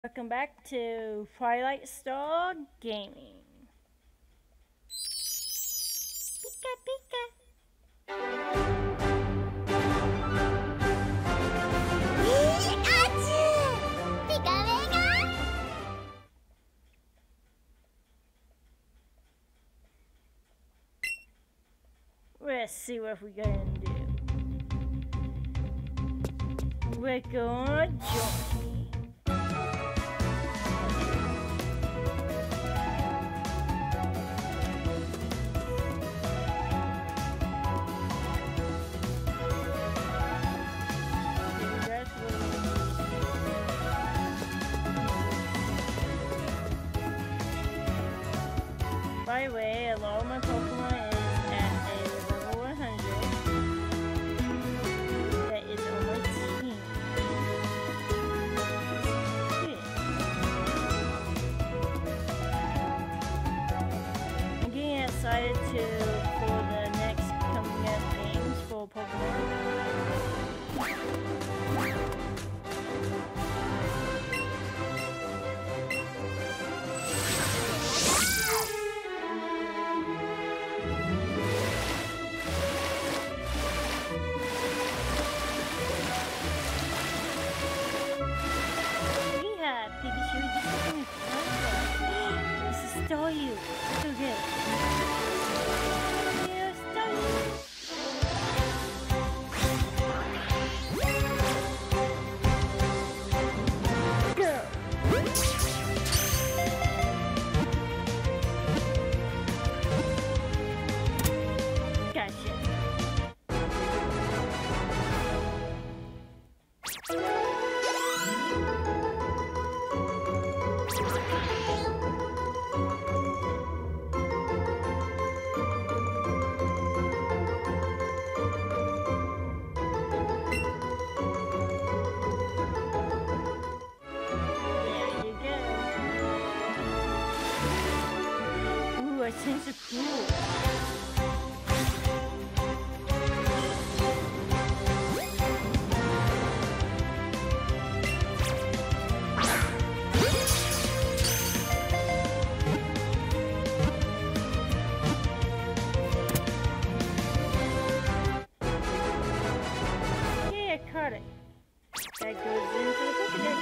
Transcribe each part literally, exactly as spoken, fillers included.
Welcome back to Twilight Star Gaming. Pika pika. Let's see what we're gonna do. We're gonna join. By the way, a lot of my Pokemon is at a level one hundred. That is on my team. Yeah. I'm getting excited to for the next coming up games for Pokemon. Staryu. So good. Yeah, Staryu. Go. Gotcha. Things are cool. Yeah, caught it. That goes into the Pokédex.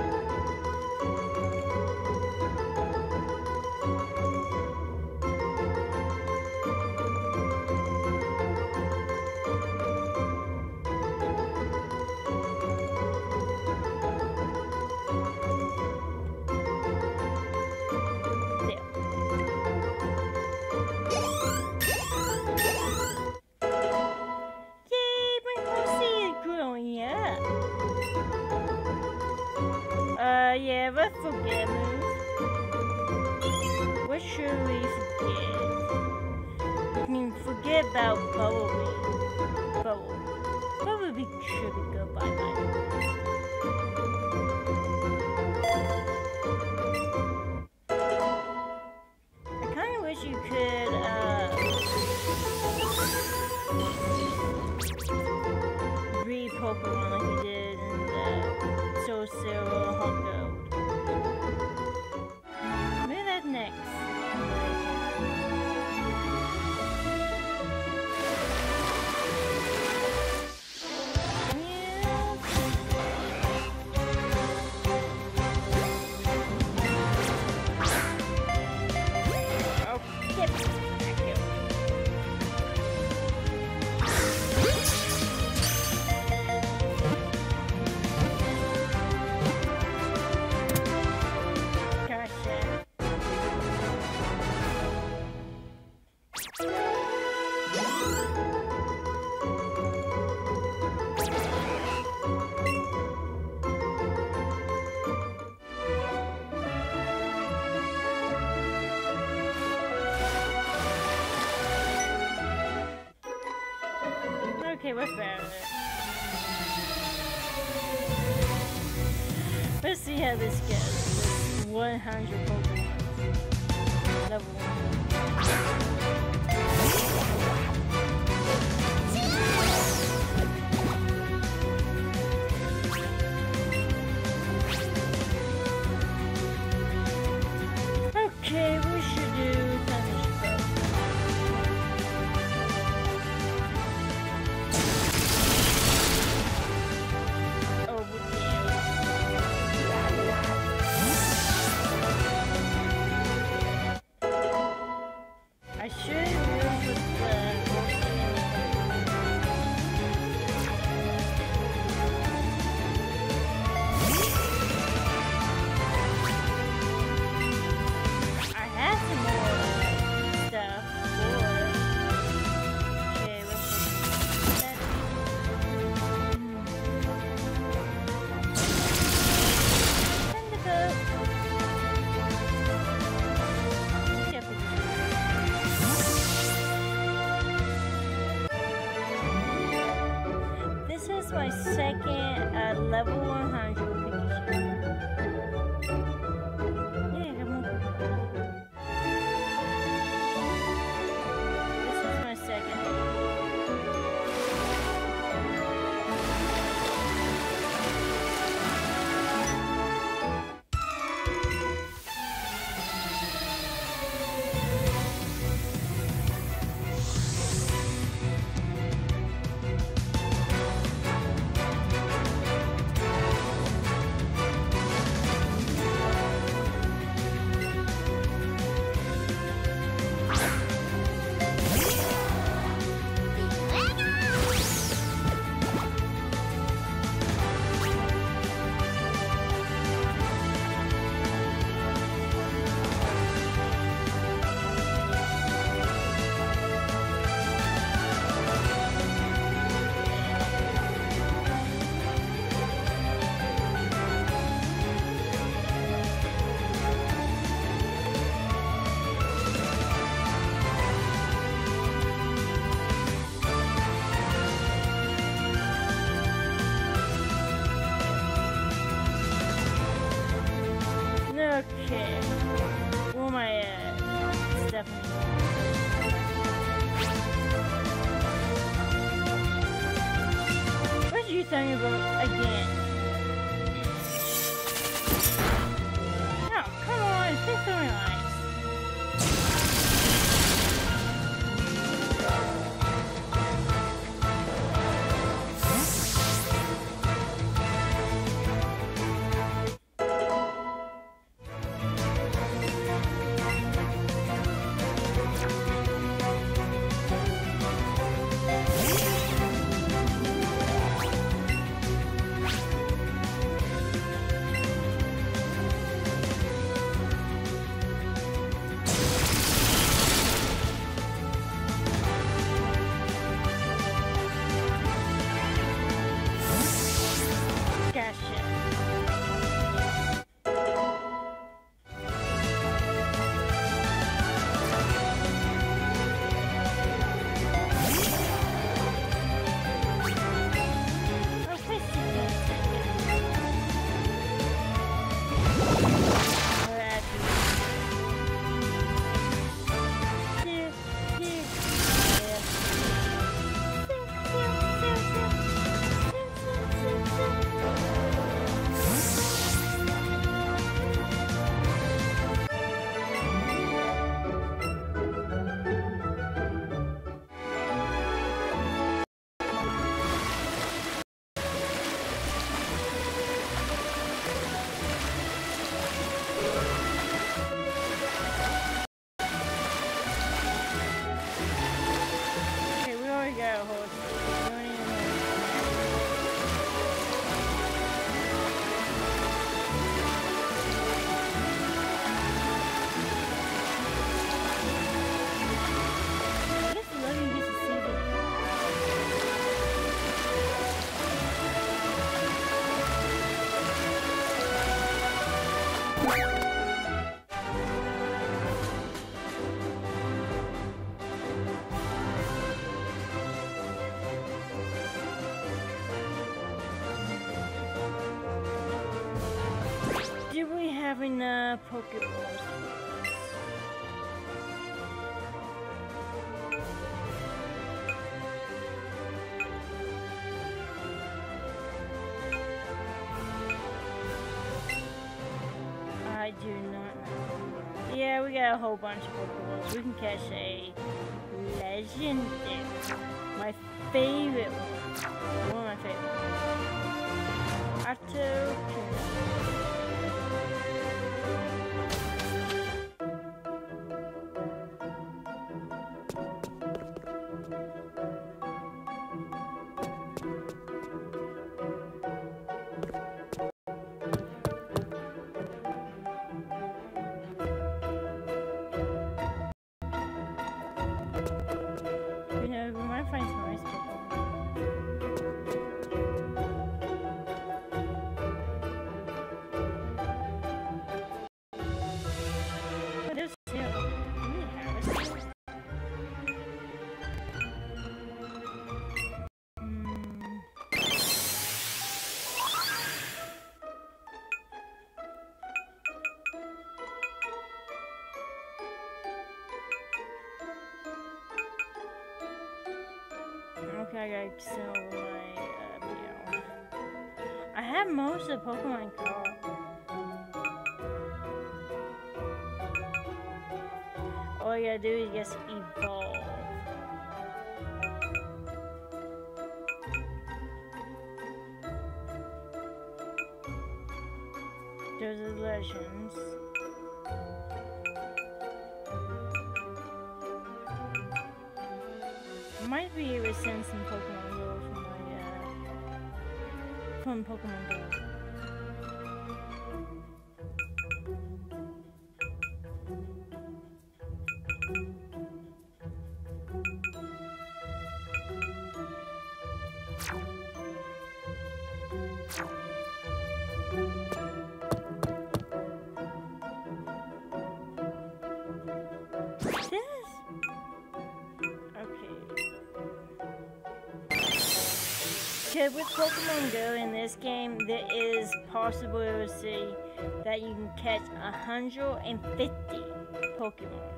Uh, yeah, let's forget move. What should we forget? We can forget about Bumblebee. Bubble. Bumblebee should be good, bye bye. I kinda wish you could, uh... breed Pokemon like you did in the Soul Silver Heart Gold. Maybe that's next. Yeah. Oh, yep. Thank you. Okay, what's better? Let's see how this goes. one hundred Pokemon. Level one. second uh, level one hundred Pikachu. Yeah, I got more Pokemon. This is my second. Okay. Where am I at? Stephanie. What did you tell me about again? No, come on, say something nice. Having a Pokeballs. I do not know. Yeah, we got a whole bunch of Pokeballs. We can catch a legendary. My favorite one. One of my favorites. Arto. Okay, I gotta send over my uh, Meow. I have most of the Pokemon caught. All you gotta do is just evolve. There's the legends. Might be able to send some Pokemon Go from my uh, from Pokemon Go. With Pokemon Go in this game, there is possible to see that you can catch one hundred fifty Pokemon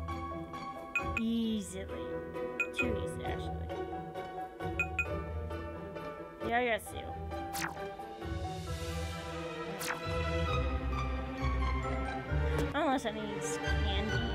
easily. Too easy, actually. Yeah, I got Seal. Unless I need candy.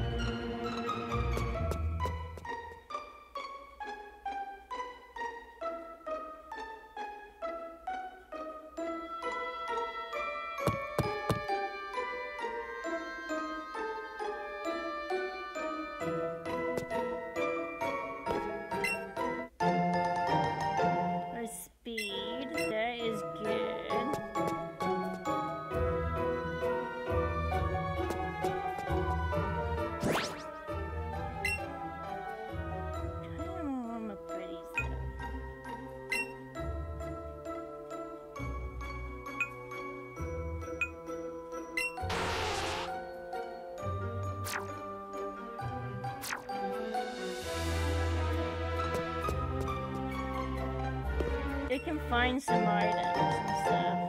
They can find some items and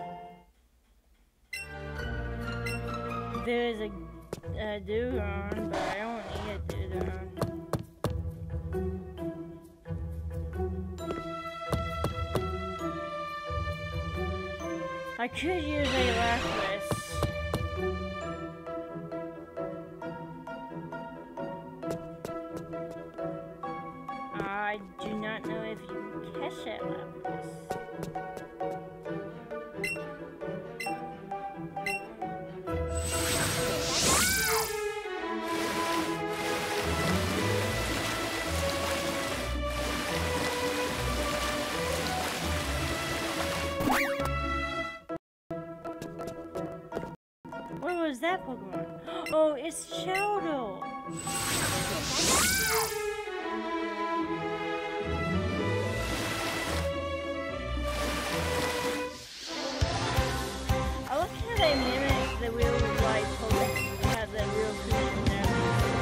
stuff. There's a, a Dewgong, but I don't need a Dewgong. I could use a Lapras. I do not know if you can catch that Lapras. What was that Pokemon? Oh, it's Chowder! I like how they mimic the real life Pokemon, have the real creature in there.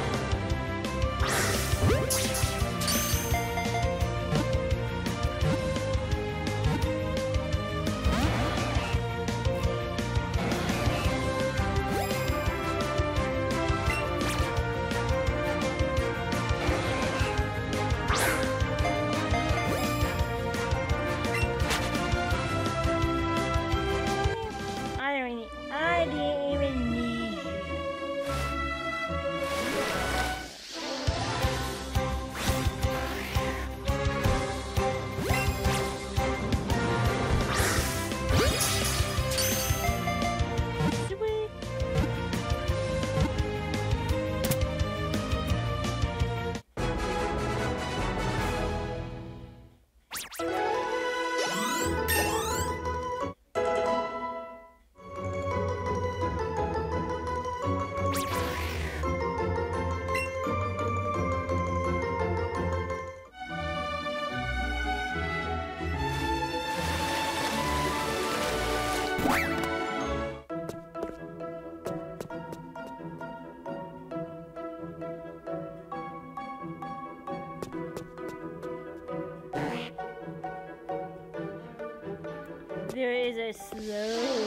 There is a slow.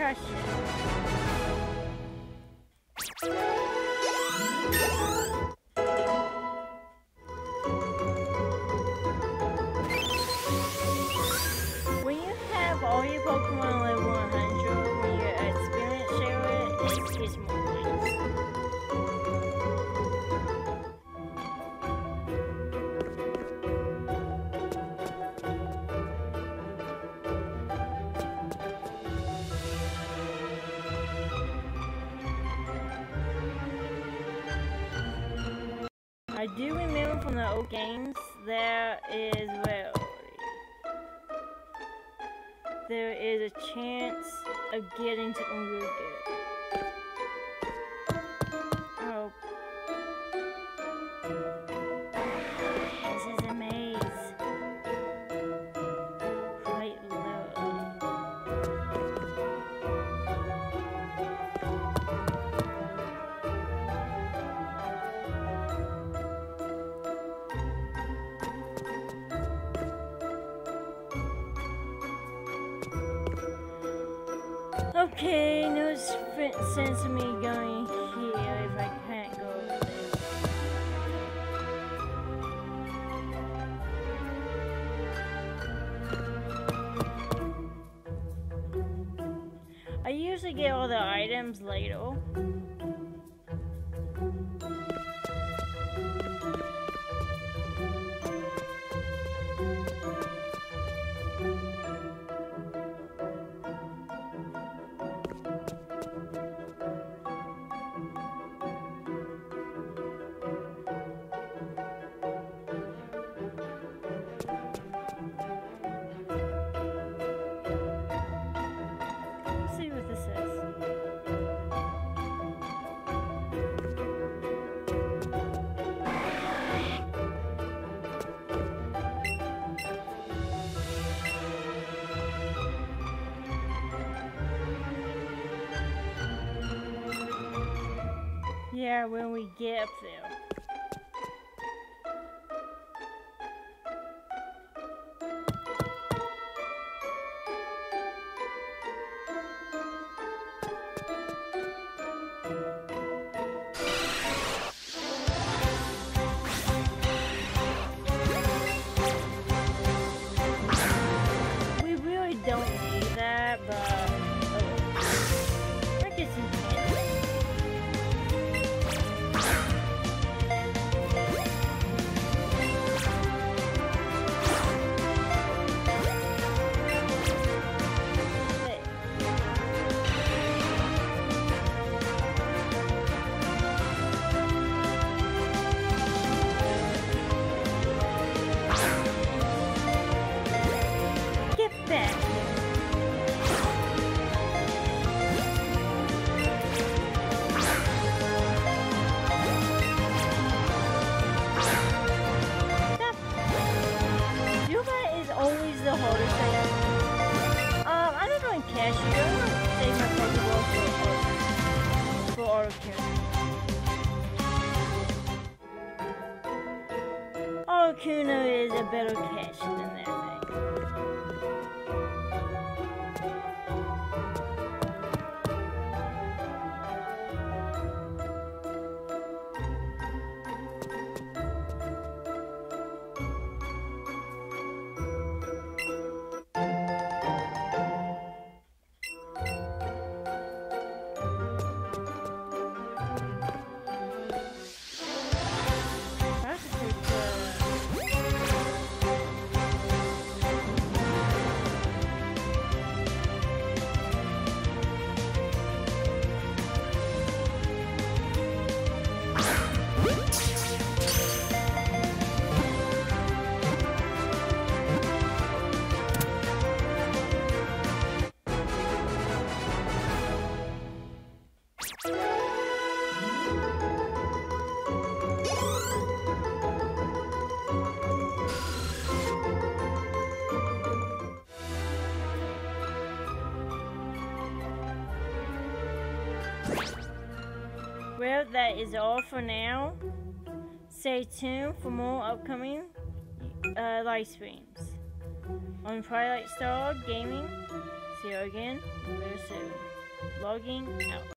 crush it. When you have all your Pokemon level one hundred, when your experience share it, it gets more points. I do remember from the old games, there is, well, there is a chance of getting something really good. Oh. This is a maze. Quite literally. Okay, no sense of me going here if I can't go over there. I usually get all the items later. Yeah, when we get up there. We really don't need that, but oh. I guess you can. Articuno is a better catch than that thing. Well, that is all for now. Stay tuned for more upcoming uh, live streams on Twilight Star Gaming. See you again very soon. Logging out.